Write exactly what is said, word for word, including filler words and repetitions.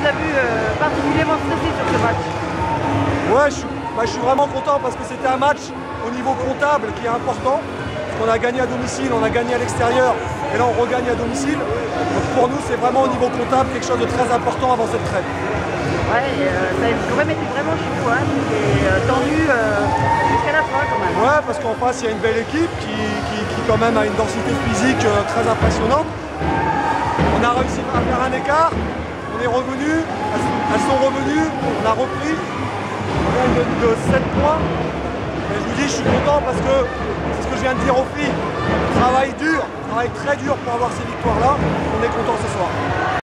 a vu euh, particulièrement stressé sur ce match. Ouais, je suis, bah, je suis vraiment content parce que c'était un match au niveau comptable qui est important. On a gagné à domicile, on a gagné à l'extérieur, et là on regagne à domicile. Donc pour nous, c'est vraiment au niveau comptable quelque chose de très important avant cette trêve. Ouais, et, euh, ça a quand même été vraiment chaud, hein. C'était euh, tendu euh, jusqu'à la fin quand même. Ouais, parce qu'en face, il y a une belle équipe qui, qui, qui quand même a une densité physique euh, très impressionnante. On a réussi à faire un écart, on est revenu, elles sont revenues, on a repris, on gagne de, de sept points. Et je vous dis, je suis content parce que c'est ce que je viens de dire aux filles. Travail dur, travail très dur pour avoir ces victoires-là. On est content ce soir.